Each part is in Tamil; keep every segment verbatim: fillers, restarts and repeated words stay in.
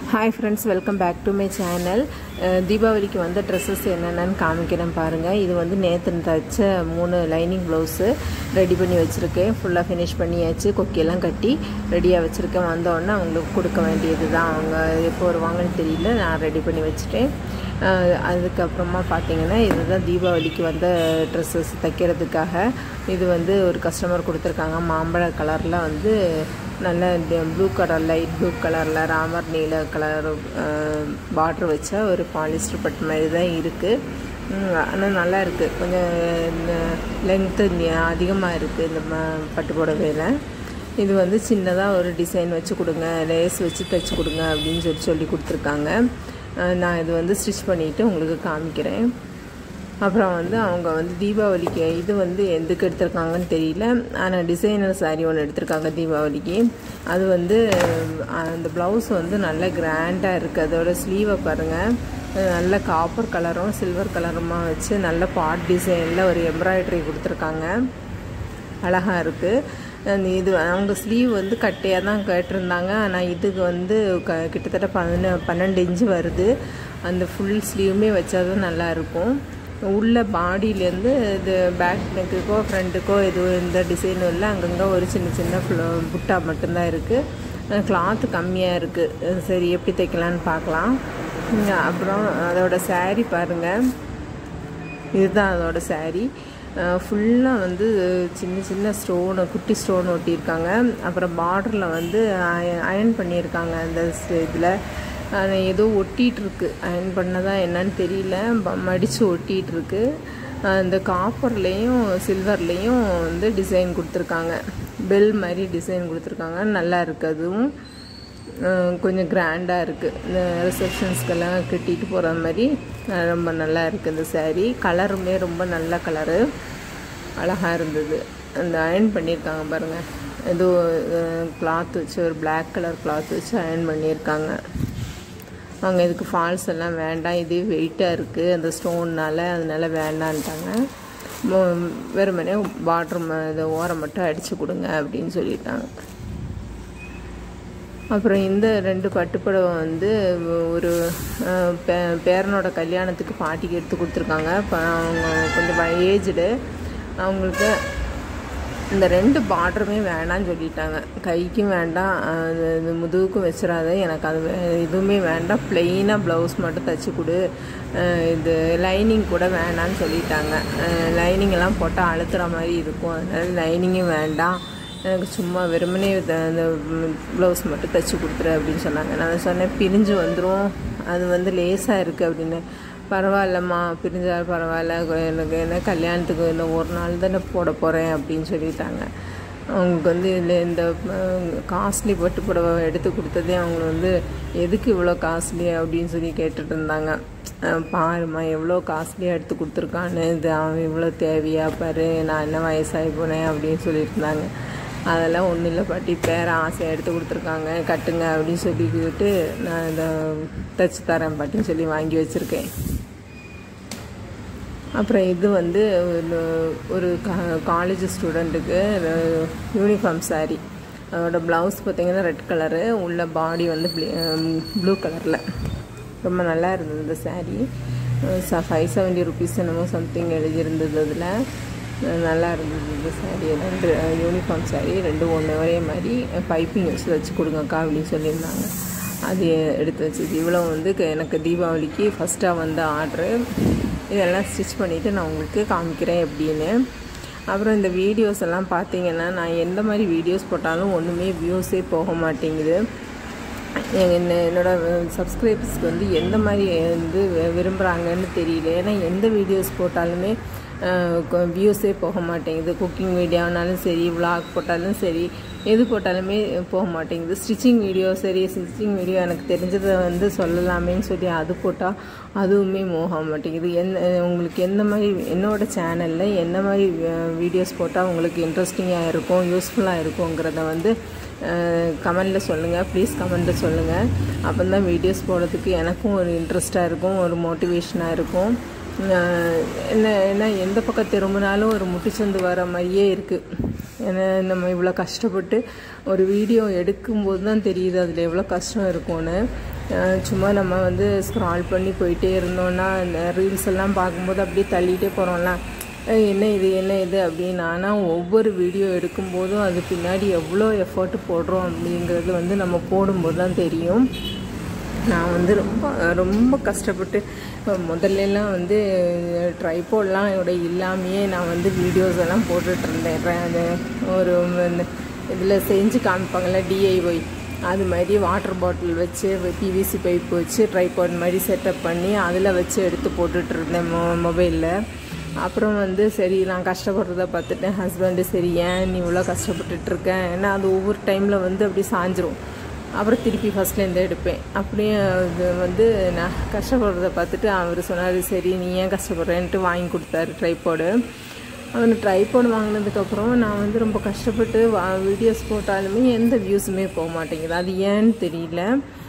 Hi friends, welcome back to my channel. தீபாவளிக்கு வந்த ட்ரெஸ்ஸஸ் என்னென்னு காமிக்கிறேன் பாருங்கள். இது வந்து நேற்று தைச்ச மூணு லைனிங் ப்ளவுஸு ரெடி பண்ணி வச்சுருக்கேன். ஃபுல்லாக ஃபினிஷ் பண்ணியாச்சு. கொக்கியெல்லாம் கட்டி ரெடியாக வச்சுருக்கேன். வந்தோடனே அவங்களுக்கு கொடுக்க வேண்டியது தான். அவங்க எப்போ வருவாங்கன்னு தெரியல. நான் ரெடி பண்ணி வச்சுட்டேன். அதுக்கப்புறமா பார்த்தீங்கன்னா இதுதான் தீபாவளிக்கு வந்த ட்ரெஸ்ஸஸ் தைக்கிறதுக்காக. இது வந்து ஒரு கஸ்டமர் கொடுத்துருக்காங்க. மாம்பழ கலரில் வந்து நல்ல ப்ளூ கலர், லைட் ப்ளூ கலரில் ராமர் நீல கலர் பார்டர் வச்ச ஒரு பாலிஸ்டர் பட்டு மாதிரி தான் இருக்குது. ஆனால் நல்லா இருக்குது. கொஞ்சம் லென்த்து அதிகமாக இருக்குது இந்த பட்டு புடவையில். இது வந்து சின்னதாக ஒரு டிசைன் வச்சு கொடுங்க, லேஸ் வச்சு தைச்சி கொடுங்க அப்படின்னு சொல்லி சொல்லி கொடுத்துருக்காங்க. நான் இது வந்து ஸ்டிச் பண்ணிவிட்டு உங்களுக்கு காமிக்கிறேன். அப்புறம் வந்து அவங்க வந்து தீபாவளிக்கு இது வந்து எதுக்கு எடுத்திருக்காங்கன்னு தெரியல. ஆனால் டிசைனர் சாரீ ஒன்று எடுத்திருக்காங்க தீபாவளிக்கு. அது வந்து அந்த ப்ளவுஸ் வந்து நல்ல கிராண்டாக இருக்குது. அதோட ஸ்லீவை பாருங்கள், நல்ல காப்பர் கலரும் சில்வர் கலருமா வச்சு நல்ல பாட் டிசைனில் ஒரு எம்ப்ராய்டரி கொடுத்துருக்காங்க. அழகாக இருக்குது. இது அவங்க ஸ்லீவ் வந்து கட்டையாக தான் கேட்டிருந்தாங்க. ஆனால் இதுக்கு வந்து க கிட்டத்தட்ட பதின பன்னெண்டு இன்ச்சு வருது. அந்த ஃபுல் ஸ்லீவுமே வச்சா தான் நல்லாயிருக்கும். உள்ள பாடியிலேருந்து இது பேக் நெக்குக்கோ ஃப்ரண்ட்டுக்கோ எதுவும் எந்த டிசைனும் இல்லை. அங்கங்கே ஒரு சின்ன சின்ன புட்டா மட்டும்தான் இருக்குது. கிளாத்து கம்மியாக இருக்குது. சரி எப்படி தைக்கலான்னு பார்க்கலாம். அப்புறம் அதோட சாரீ பாருங்கள், இதுதான் அதோட சாரீ. ஃபுல்லாக வந்து சின்ன சின்ன ஸ்டோனு, குட்டி ஸ்டோன் ஒட்டியிருக்காங்க. அப்புறம் பார்டரில் வந்து அயன் பண்ணியிருக்காங்க. அந்த இதில் ஏதோ ஒட்டிகிட்ருக்கு. அயன் பண்ணதா என்னன்னு தெரியல, மடித்து ஒட்டிகிட்ருக்கு. அந்த காப்பர்லேயும் சில்வர்லேயும் வந்து டிசைன் கொடுத்துருக்காங்க. பெல் மாதிரி டிசைன் கொடுத்துருக்காங்க. நல்லா இருக்குது. அதுவும் கொஞ்சம் கிராண்டாக இருக்குது. இந்த ரிசப்ஷன்ஸ்க்கெல்லாம் கட்டிட்டு போகிற மாதிரி ரொம்ப நல்லா இருக்குது. இந்த சாரீ கலருமே ரொம்ப நல்ல கலரு, அழகாக இருந்தது. அந்த அயன் பண்ணியிருக்காங்க பாருங்கள். ஏதோ கிளாத் வச்சு ஒரு பிளாக் கலர் கிளாத் வச்சு அயன் பண்ணியிருக்காங்க. அவங்க இதுக்கு ஃபால்ஸ் எல்லாம் வேண்டாம், இதே வெயிட்டாக இருக்குது அந்த ஸ்டோன்னால், அதனால வேண்டான்ட்டாங்க. வெறுமனே பார்டர் இதை ஓரம் மட்டும் அடித்து கொடுங்க அப்படின்னு சொல்லிட்டாங்க. அப்புறம் இந்த ரெண்டு பட்டுப்புடவை வந்து ஒரு பே பேரனோட கல்யாணத்துக்கு பாட்டிக்கு எடுத்து கொடுத்துருக்காங்க. இப்போ அவங்க கொஞ்சம் ஏஜ்டு. அவங்களுக்கு இந்த ரெண்டு பார்டருமே வேண்டான்னு சொல்லிட்டாங்க. கைக்கும் வேண்டாம், இது முதுகுக்கும் வச்சிடாத, எனக்கு அது எதுவுமே வேண்டாம், ப்ளெயினாக ப்ளவுஸ் மட்டும் தைச்சி கொடு, இது லைனிங் கூட வேண்டான்னு சொல்லிட்டாங்க. லைனிங்கெல்லாம் போட்டால் அழுத்துற மாதிரி இருக்கும், அதனால லைனிங்கும் வேண்டாம், எனக்கு சும்மா வெறுமனே அந்த ப்ளவுஸ் மட்டும் தைச்சி கொடுத்துரு அப்படின்னு சொன்னாங்க. நான் சொன்னேன் பிரிஞ்சு வந்துடும், அது வந்து லேஸாக இருக்குது அப்படின்னு. பரவாயில்லம்மா, பிரிஞ்சால் பரவாயில்ல, எனக்கு என்ன கல்யாணத்துக்கு இன்னும் ஒரு நாள் தானே போட போகிறேன் அப்படின்னு சொல்லிட்டாங்க. அவங்களுக்கு வந்து இதில் இந்த காஸ்ட்லி பட்டு புடவை எடுத்து கொடுத்ததே அவங்க வந்து எதுக்கு இவ்வளோ காஸ்ட்லி அப்படின்னு சொல்லி கேட்டுட்டு இருந்தாங்க. பாருமா எவ்வளோ காஸ்ட்லியாக எடுத்து கொடுத்துருக்கான்னு, இது அவன் இவ்வளோ தேவையா பாரு, நான் என்ன வயசாகி போனேன் அப்படின்னு சொல்லியிருந்தாங்க. அதெல்லாம் ஒன்றும் இல்லை பாட்டி, பேர ஆசையாக எடுத்து கொடுத்துருக்காங்க, கட்டுங்க அப்படின்னு சொல்லிக்கிட்டு நான் இதை தைச்சி தரேன் பாட்டின்னு சொல்லி வாங்கி வச்சுருக்கேன். அப்புறம் இது வந்து ஒரு காலேஜ் ஸ்டூடெண்ட்டுக்கு யூனிஃபார்ம் சாரீ. அதோட ப்ளவுஸ் பார்த்திங்கன்னா ரெட் கலரு, உள்ள பாடி வந்து ப்ளூ கலரில் ரொம்ப நல்லா இருந்தது. இந்த சாரீ ஃபைவ் செவன்ட்டி ருபீஸ் என்னமோ சம்திங் எழுதியிருந்தது. அதில் நல்லா இருந்தது இந்த சாரீ. ரெண்டு யூனிஃபார்ம் சாரீ, ரெண்டு ஒன்று ஒரே மாதிரி பைப்பிங் வச்சு வச்சு கொடுங்கக்கா அப்படின்னு சொல்லியிருந்தாங்க. அது எடுத்து வச்சுது. இவ்வளோ வந்து எனக்கு தீபாவளிக்கு ஃபஸ்ட்டாக வந்த ஆர்டரு. இதெல்லாம் ஸ்டிச் பண்ணிவிட்டு நான் உங்களுக்கு காமிக்கிறேன் எப்படின்னு. அப்புறம் இந்த வீடியோஸ் எல்லாம் பார்த்தீங்கன்னா நான் எந்த மாதிரி வீடியோஸ் போட்டாலும் ஒன்றுமே வியூஸே போக மாட்டேங்குது. என்ன என்னோடய சப்ஸ்கிரைபர்ஸ்க்கு வந்து எந்த மாதிரி வந்து விரும்புகிறாங்கன்னு தெரியல. ஏன்னா எந்த வீடியோஸ் போட்டாலுமே வியூஸே போக மாட்டேங்குது. குக்கிங் வீடியோனாலும் சரி, விளாக் போட்டாலும் சரி, எது போட்டாலுமே போக மாட்டேங்குது. ஸ்டிச்சிங் வீடியோ சரி, ஸ்டிச்சிங் வீடியோ எனக்கு தெரிஞ்சதை வந்து சொல்லலாமேன்னு சொல்லி அது போட்டால் அதுவுமே போக மாட்டேங்குது. எந்த உங்களுக்கு எந்த மாதிரி என்னோடய சேனலில் எந்த மாதிரி வீடியோஸ் போட்டால் உங்களுக்கு இன்ட்ரெஸ்டிங்காக இருக்கும், யூஸ்ஃபுல்லாக இருக்குங்கிறத வந்து கமெண்டில் சொல்லுங்கள். ப்ளீஸ் கமெண்டில் சொல்லுங்கள். அப்போ தான் வீடியோஸ் போடுறதுக்கு எனக்கும் ஒரு இன்ட்ரெஸ்ட்டாக இருக்கும், ஒரு மோட்டிவேஷனாக இருக்கும். என்ன என்ன எந்த பக்கம் திரும்பினாலும் ஒரு முட்டுச்சந்து வர மாதிரியே இருக்குது. ஏன்னா நம்ம இவ்வளோ கஷ்டப்பட்டு ஒரு வீடியோ எடுக்கும்போது தான் தெரியுது அதில் எவ்வளோ கஷ்டம் இருக்கும்னு. சும்மா நம்ம வந்து ஸ்க்ரால் பண்ணி போயிட்டே இருந்தோன்னா இந்த ரீல்ஸ் எல்லாம் பார்க்கும்போது அப்படியே தள்ளிகிட்டே போகிறோம்ல, என்ன இது என்ன இது அப்படின்னு. ஆனால் ஒவ்வொரு வீடியோ எடுக்கும்போதும் அது பின்னாடி எவ்வளோ எஃபர்ட் போடுறோம் அப்படிங்கிறது வந்து நம்ம போடும்போது தான் தெரியும். நான் வந்து ரொம்ப ரொம்ப கஷ்டப்பட்டு முதல்லலாம் வந்து ட்ரைபாட்லாம் என்னோட இல்லாமையே நான் வந்து வீடியோஸ் எல்லாம் போட்டுட்ருந்தேன். அது ஒரு இதில் செஞ்சு காமிப்பாங்கள்ல டிஐஒய், அது மாதிரி வாட்டர் பாட்டில் வச்சு பிவிசி பைப் வச்சு ட்ரைபாட் மாதிரி செட்டப் பண்ணி அதில் வச்சு எடுத்து போட்டுட்ருந்தேன் மொ மொபைலில். அப்புறம் வந்து சரி நான் கஷ்டப்படுறத பார்த்துட்டேன் ஹஸ்பண்டு, சரி ஏன் நீ இவ்வளோ கஷ்டப்பட்டுட்ருக்கேன், ஏன்னா அது ஒவ்வொரு டைமில் வந்து அப்படி சாஞ்சிரும். அப்புறம் திருப்பி ஃபஸ்ட்லேருந்தே எடுப்பேன். அப்படியே இது வந்து நான் கஷ்டப்படுறத பார்த்துட்டு அவர் சொன்னார், சரி நீ ஏன் கஷ்டப்படுறேன்ட்டு வாங்கி கொடுத்தாரு ட்ரைபாடு. அவன் ட்ரைபாடு வாங்கினதுக்கப்புறம் நான் வந்து ரொம்ப கஷ்டப்பட்டு வா வீடியோஸ் போட்டாலுமே எந்த வியூஸுமே போக மாட்டேங்குது. அது ஏன்னு தெரியல.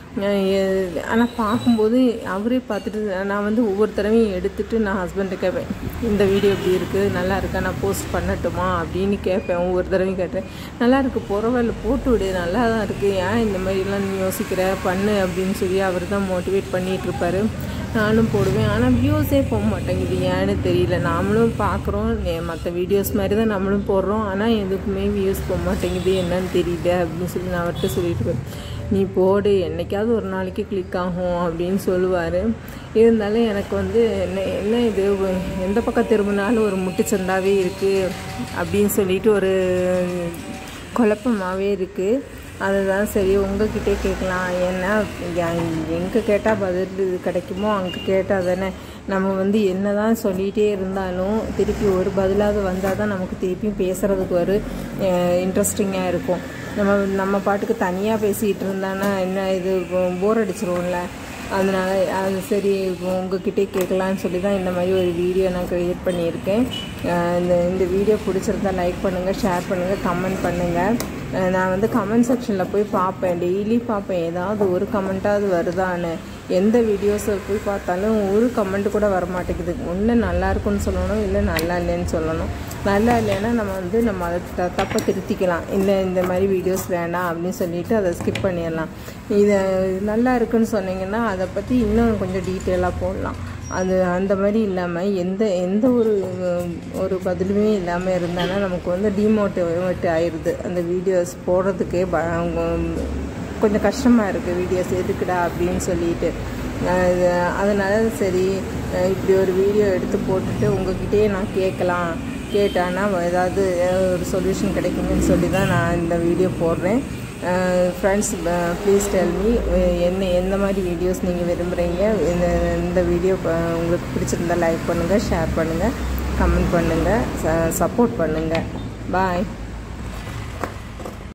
ஆனால் பார்க்கும்போது அவரே பார்த்துட்டு நான் வந்து ஒவ்வொரு தடவையும் எடுத்துகிட்டு நான் ஹஸ்பண்டை கேட்பேன், இந்த வீடியோ எப்படி இருக்குது, நல்லா இருக்கா, நான் போஸ்ட் பண்ணட்டுமா அப்படின்னு கேட்பேன். ஒவ்வொரு தடவையும் கேட்டேன், நல்லா இருக்குது பரவாயில்ல போட்டு விடு, நல்லா தான் இருக்குது, ஏன் இந்த மாதிரிலாம் நீ யோசிக்கிற, பண்ணு அப்படின்னு சொல்லி அவர் தான் மோட்டிவேட் பண்ணிகிட்ருப்பார். நானும் போடுவேன். ஆனால் வியூஸே போக மாட்டேங்குது, ஏன்னு தெரியல. நாமளும் பார்க்குறோம், மற்ற வீடியோஸ் மாதிரி தான் நம்மளும் போடுறோம், ஆனால் எதுக்குமே வியூஸ் போக மாட்டேங்குது, என்னன்னு தெரியல அப்படின்னு சொல்லி நான் அவர்கிட்ட சொல்லிட்டு நீ போடு, என்றைக்காவது ஒரு நாளைக்கு கிளிக் ஆகும் அப்படின்னு சொல்லுவார். இருந்தாலும் எனக்கு வந்து என்ன என்ன இது எந்த பக்கம் திரும்பினாலும் ஒரு முட்டுச்சந்தாவே இருக்குது அப்படின்னு சொல்லிட்டு ஒரு குழப்பமாகவே இருக்குது. அதுதான் சரி உங்ககிட்டே கேட்கலாம், ஏன்னா எங்கே கேட்டால் பதில் கிடைக்குமோ அங்கே கேட்டால் தானே நம்ம வந்து என்ன தான் சொல்லிகிட்டே இருந்தாலும் திருப்பி ஒரு பதிலாவது வந்தால் தான் நமக்கு திருப்பியும் பேசுகிறதுக்கு ஒரு இன்ட்ரெஸ்டிங்காக இருக்கும். நம்ம நம்ம பாட்டுக்கு தனியாக பேசிகிட்டு இருந்தானா என்ன இது போர் அடிச்சிருவோம்ல. அதனால் அது சரி உங்ககிட்டே கேட்கலான்னு சொல்லி தான் இந்த மாதிரி ஒரு வீடியோ நான் க்ரியேட் பண்ணியிருக்கேன். இந்த இந்த வீடியோ பிடிச்சிருந்தா லைக் பண்ணுங்கள், ஷேர் பண்ணுங்கள், கமெண்ட் பண்ணுங்கள். நான் வந்து கமெண்ட் செக்ஷனில் போய் பார்ப்பேன், டெய்லி பார்ப்பேன், ஏதாவது ஒரு கமெண்ட்டாவது வருதான்னு. எந்த வீடியோஸை போய் பார்த்தாலும் ஒரு கமெண்ட் கூட வர மாட்டேங்குது. ஒன்று நல்லா இருக்குன்னு சொல்லணும், இல்லை நல்லா இல்லைன்னு சொல்லணும். நல்லா இல்லைன்னா நம்ம வந்து நம்ம அதை த தப்பை திருத்திக்கலாம், இல்லை இந்த மாதிரி வீடியோஸ் வேண்டாம் அப்படின்னு சொல்லிவிட்டு அதை ஸ்கிப் பண்ணிடலாம். இதை நல்லா இருக்குன்னு சொன்னீங்கன்னா அதை பற்றி இன்னும் கொஞ்சம் டீட்டெயிலாக போடலாம். அது அந்த மாதிரி இல்லாமல் எந்த எந்த ஒரு ஒரு பதிலுமே இல்லாமல் இருந்தானா நமக்கு வந்து டிமோட்டிவேட் ஆயிடுது. அந்த வீடியோஸ் போடுறதுக்கே ப கொஞ்சம் கஷ்டமாக இருக்குது, வீடியோஸ் எதுக்குடா அப்படின்னு சொல்லிட்டு. அதனால் சரி இப்படி ஒரு வீடியோ எடுத்து போட்டுட்டு உங்கள்கிட்டயே நான் கேட்கலாம், கேட்டானா ஏதாவது ஒரு சொல்யூஷன் கிடைக்கும்னு சொல்லி தான் நான் இந்த வீடியோ போடுறேன். ஃப்ரெண்ட்ஸ் ப்ளீஸ் டெல் மீ என்ன எந்த மாதிரி வீடியோஸ் நீங்கள் விரும்புகிறீங்க. இந்த இந்த வீடியோ உங்களுக்கு பிடிச்சிருந்தா லைக் பண்ணுங்கள், ஷேர் பண்ணுங்கள், கமெண்ட் பண்ணுங்கள், சப்போர்ட் பண்ணுங்கள். பாய்.